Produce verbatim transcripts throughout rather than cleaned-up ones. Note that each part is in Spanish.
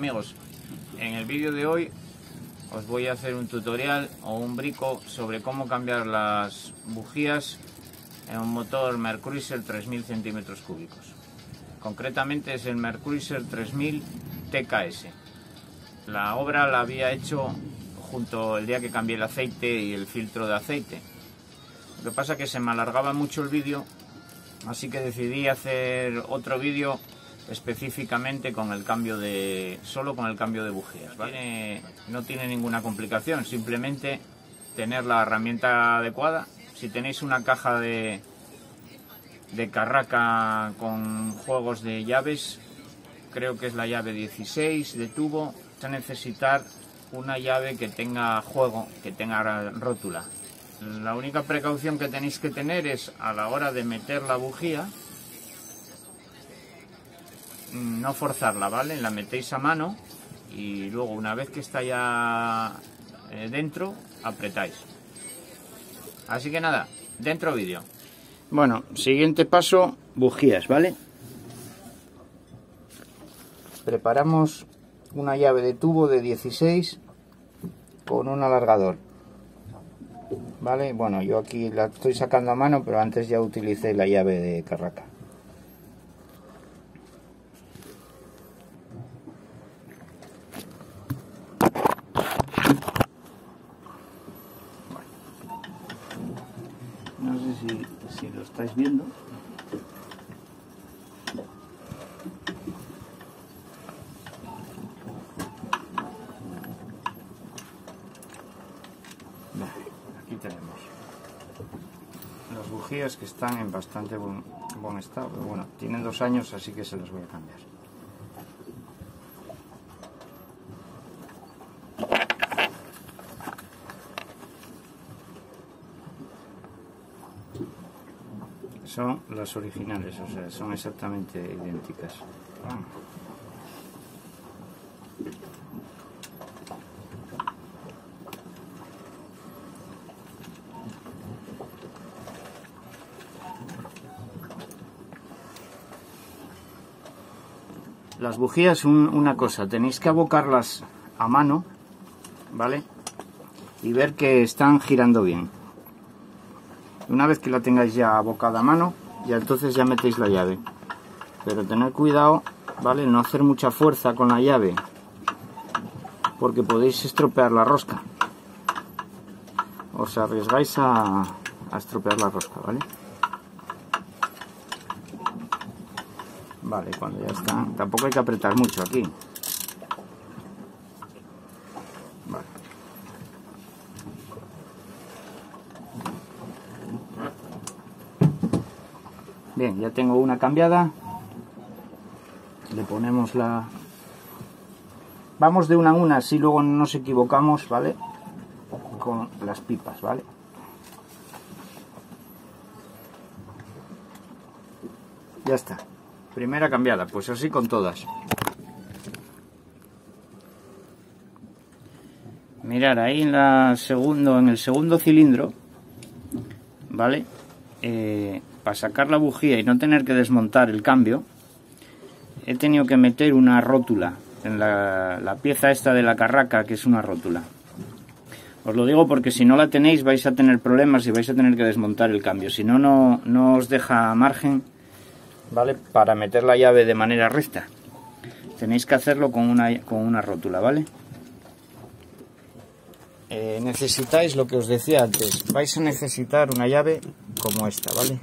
amigos, en el vídeo de hoy os voy a hacer un tutorial o un brico sobre cómo cambiar las bujías en un motor Mercruiser tres mil centímetros cúbicos. Concretamente es el Mercruiser tres mil T K S. La obra la había hecho junto el día que cambié el aceite y el filtro de aceite. Lo que pasa es que se me alargaba mucho el vídeo, así que decidí hacer otro vídeo específicamente con el cambio de solo con el cambio de bujías, ¿vale? No tiene ninguna complicación, simplemente tener la herramienta adecuada. Si tenéis una caja de de carraca con juegos de llaves, creo que es la llave dieciséis de tubo, vais a necesitar una llave que tenga juego, que tenga rótula. La única precaución que tenéis que tener es a la hora de meter la bujía, no forzarla, ¿vale? La metéis a mano y luego una vez que está ya eh, dentro, apretáis. Así que nada, dentro vídeo. Bueno, siguiente paso, bujías, ¿vale? Preparamos una llave de tubo de dieciséis con un alargador, ¿vale? Bueno, yo aquí la estoy sacando a mano, pero antes ya utilicé la llave de carraca. No sé si, si lo estáis viendo. Vale, aquí tenemos las bujías que están en bastante buen, buen estado. Pero bueno, tienen dos años, así que se las voy a cambiar. Son las originales, o sea, son exactamente idénticas. Ah. Las bujías, un, una cosa, tenéis que abocarlas a mano, ¿vale? Y ver que están girando bien. Una vez que la tengáis ya abocada a mano, ya entonces ya metéis la llave. Pero tener cuidado, ¿vale? No hacer mucha fuerza con la llave, porque podéis estropear la rosca. Os arriesgáis a, a estropear la rosca, ¿vale? Vale, cuando ya está. Tampoco hay que apretar mucho aquí. Vale. Bien, ya tengo una cambiada. Le ponemos la... Vamos de una en una, así luego no nos equivocamos, ¿vale? Con las pipas, ¿vale? Ya está. Primera cambiada, pues así con todas. Mirad, ahí en, la segundo, en el segundo cilindro, ¿vale? Eh... Para sacar la bujía y no tener que desmontar el cambio, he tenido que meter una rótula en la, la pieza esta de la carraca, que es una rótula. Os lo digo porque si no la tenéis vais a tener problemas y vais a tener que desmontar el cambio. Si no, no, no os deja margen, ¿vale? Para meter la llave de manera recta. Tenéis que hacerlo con una, con una rótula, ¿vale? Eh, necesitáis lo que os decía antes. Vais a necesitar una llave como esta, ¿vale?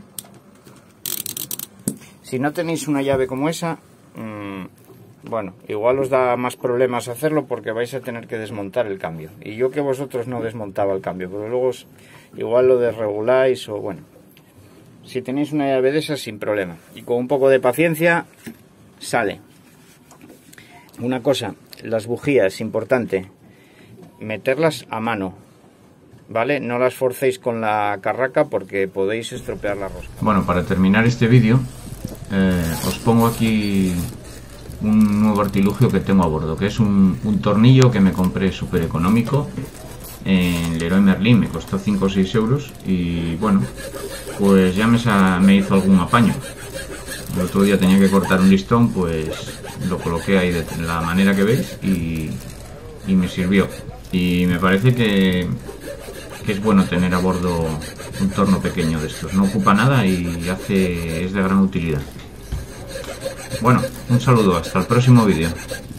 Si no tenéis una llave como esa, mmm, bueno, igual os da más problemas hacerlo porque vais a tener que desmontar el cambio. Y yo que vosotros no desmontaba el cambio, pero luego os, igual lo desreguláis o bueno. Si tenéis una llave de esas, sin problema. Y con un poco de paciencia, sale. Una cosa, las bujías, importante, meterlas a mano, ¿vale? No las forcéis con la carraca porque podéis estropear la rosca. Bueno, para terminar este vídeo, eh, os pongo aquí un nuevo artilugio que tengo a bordo, que es un, un tornillo que me compré súper económico en Leroy Merlin, me costó cinco o seis euros y bueno, pues ya me, me hizo algún apaño. El otro día tenía que cortar un listón, pues lo coloqué ahí de la manera que veis y, y me sirvió. Y me parece que, que es bueno tener a bordo un torno pequeño de estos. No ocupa nada y hace, es de gran utilidad. Bueno, un saludo, hasta el próximo vídeo.